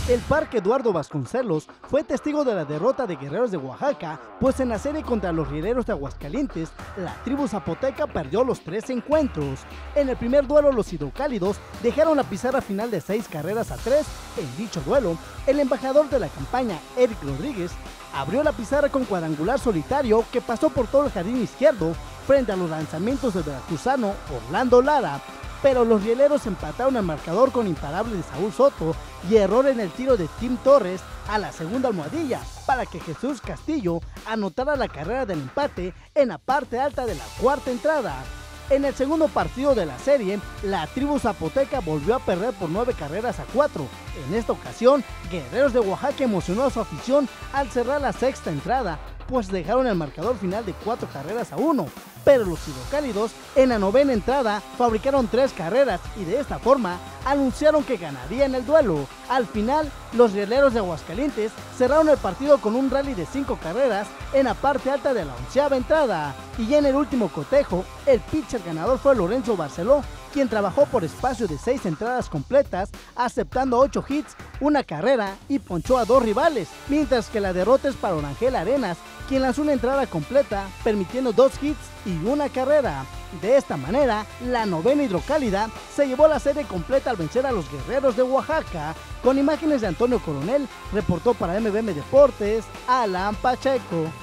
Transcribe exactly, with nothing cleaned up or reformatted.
El Parque Eduardo Vasconcelos fue testigo de la derrota de Guerreros de Oaxaca, pues en la serie contra los Rieleros de Aguascalientes, la tribu zapoteca perdió los tres encuentros. En el primer duelo, los hidrocálidos dejaron la pizarra final de seis carreras a tres. En dicho duelo, el embajador de la campaña, Eric Rodríguez, abrió la pizarra con cuadrangular solitario que pasó por todo el jardín izquierdo frente a los lanzamientos del veracruzano Orlando Lara. Pero los rieleros empataron el marcador con imparables de Saúl Soto y error en el tiro de Tim Torres a la segunda almohadilla para que Jesús Castillo anotara la carrera del empate en la parte alta de la cuarta entrada. En el segundo partido de la serie, la tribu zapoteca volvió a perder por nueve carreras a cuatro. En esta ocasión, Guerreros de Oaxaca emocionó a su afición al cerrar la sexta entrada, pues dejaron el marcador final de cuatro carreras a uno. Pero los hidrocálidos en la novena entrada fabricaron tres carreras y de esta forma anunciaron que ganarían el duelo. Al final, los Rieleros de Aguascalientes cerraron el partido con un rally de cinco carreras en la parte alta de la onceava entrada. Y en el último cotejo, el pitcher ganador fue Lorenzo Barceló, quien trabajó por espacio de seis entradas completas, aceptando ocho hits, una carrera y ponchó a dos rivales, mientras que la derrota es para Orangel Arenas, quien lanzó una entrada completa, permitiendo dos hits y una carrera. De esta manera, la novena hidrocálida se llevó la serie completa al vencer a los Guerreros de Oaxaca. Con imágenes de Antonio Coronel, reportó para M B M Deportes, Alan Pacheco.